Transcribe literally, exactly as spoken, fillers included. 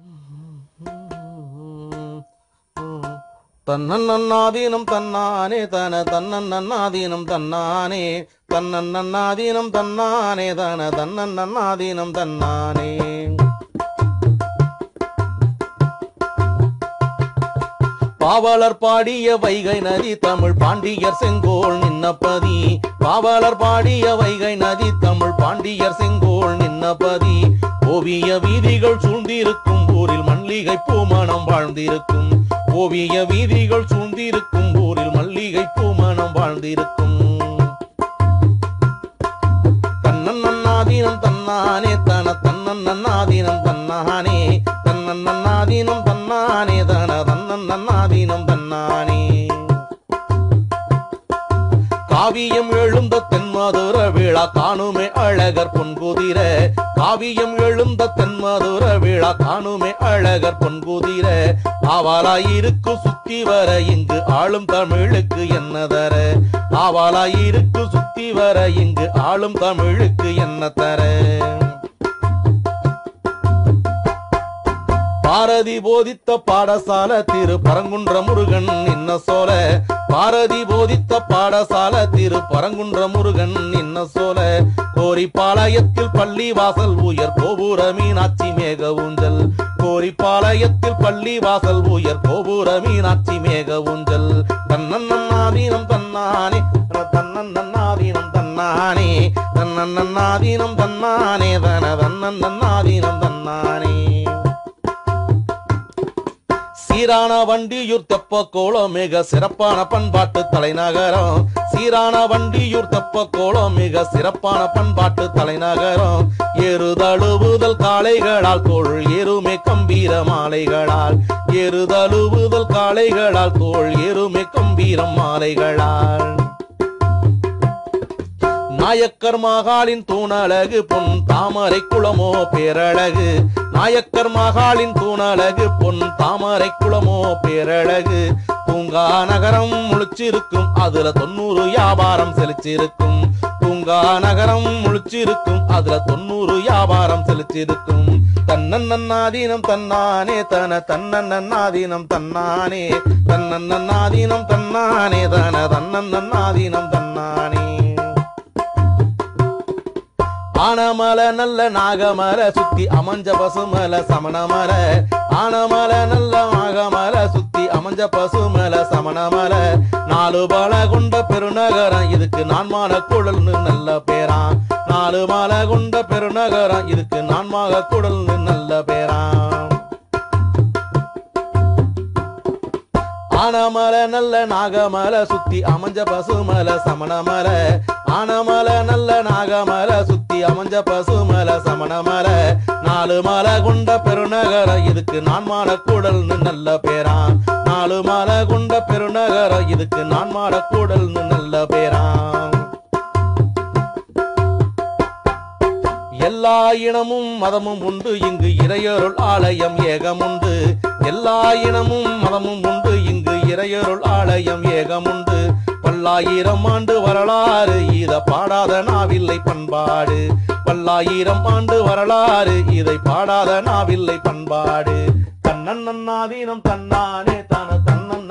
தன்னன்னாதீனம் தன்னானே தன தன்னன்னாதீனம் தன்னானே தன்னன்னாதீனம் தன்னானே தன தன்னன்னாதீனம் தன்னானே. பாவலர் பாடிய வைகை நதி தமிழ் பாண்டியர் செங்கோல் நின்னபதி. பாவலர் பாடிய வைகை நதி தமிழ் பாண்டியர் செங்கோல் நின்னபதி. ஓவிய வீதிகள் சூழ்ந்திருக்கும் ஊரில் மல்லிகை பூமணம் வாழ்ந்திருக்கும். ஓவிய வீதிகள் சூழ்ந்திருக்கும் ஊரில் மல்லிகை பூமணம் வாழ்ந்திருக்கும். தன்னன்னாதீனம் தன்னானே தன தன்னன்னாதீனம் தன்னானே தன்னன்னாதீனம் தன்னானே தன தன்னன்னாதீனம் தன்னானே. காவியம் எழுந்த தென்மதுர விழா காணுமே அழகர் பொன்குதிர. காவியம் எழுந்த தென்மதுர விழா காணுமே அழகர் பொன்குதிர. ஆவாலாயிருக்கு சுத்தி வர இங்கு ஆளும் தமிழுக்கு என்ன தர. ஆவாலாயிருக்கு சுத்தி வர இங்கு ஆளும் தமிழுக்கு என்ன தர. பாரதி போதித்த பாடசால திரு பரங்குன்ற முருகன் இன்ன சோல. பாரதி போதித்த பாடசால திரு பரங்குன்ற முருகன் இன்ன சோல. கோரிப்பாளையத்தில் பள்ளி வாசல் உயர் கோபுர மீனாட்சி மேக ஊஞ்சல். கோரிப்பாளையத்தில் பள்ளி வாசல் உயர் கோபுர மீனாட்சி மேக ஊஞ்சல். தன்னன்னாதீனம் தன்னானே தன்னன்னாதீனம் தன்னானே தன்னன்னாதீனம் தன்னானே தன தன்னன்னாதீனம் தன்னானே. சீரான வண்டியூர் தெப்ப கோலம் மிக சிறப்பான பண்பாட்டு தலைநகரம். சீரான வண்டியூர் தெப்ப கோலம் மிக சிறப்பான பண்பாட்டு தலைநகரம். ஏறுதழுவுதல் காளைகளால் தோள் ஏறுமே கம்பீர மாலைகளால். ஏறுதழுவுதல் காளைகளால் தோள் ஏறுமே கம்பீர மாலைகளால். நாயக்கர் மகாலின் தூணழகு பொன் தாமரை குளமோ பேரழகு. நாயக்கர் மகாலின் தூணழகு பொன் தாமரை குளமோ பேரழகு. பூங்கா நகரம் முழிச்சிருக்கும் அதுல தொண்ணூறு வியாபாரம் செலுத்திருக்கும். பூங்கா நகரம் முழிச்சிருக்கும் அதுல தொண்ணூறு வியாபாரம் செலுத்திருக்கும். தன்னன்னாதீனம் தன்னானே தன தன்னன்னாதீனம் தன்னானே தன்னன்னாதீனம் தன்னானே தன தன்னன்னாதீனம் தன்னானே. ஆனமல நல்ல நாகமல சுத்தி அமஞ்ச பசுமல சமணமல. ஆனமல நல்ல நாகமல சுத்தி அமஞ்ச பசுமல சமணமல. நாலு பல கொண்ட பெருநகரம் இதுக்கு நான்மான குடல்னு நல்ல பேரா. நாலு மலை கொண்ட பெருநகரம் இதுக்கு நான்மாக குடல்னு நல்ல பேரா. ஆனமல நல்ல நாகமல சுத்தி அமஞ்ச பசுமல சமணமல. ஆனமல நல்ல நாகமல சுத்தி அமஞ்ச பசுமல சமணமல. நாலு மலை கொண்ட பெருநகரம் இதுக்கு நான்மான கூடல்னு நல்ல பேரா. நாலு மலை கொண்ட பெருநகரம் இதுக்கு நான்மான கூடல்னு நல்ல பேரா. எல்லா இனமும் மதமும் உண்டு இங்கு இறையருள் ஆலயம் ஏகம் உண்டு. எல்லா இனமும் மதமும் உண்டு இங்கு இறையருள் ஆலயம் ஏகம் உண்டு. பல்லாயிரம் ஆண்டு வரலாறு இத பாடாத நாவில்லை பண்பாடு. பல்லாயிரம் ஆண்டு வரலாறு இதை பாடாத நாவில்லை பண்பாடு. தன்னன்னாதீனம் தன்னானே தன தன்னன்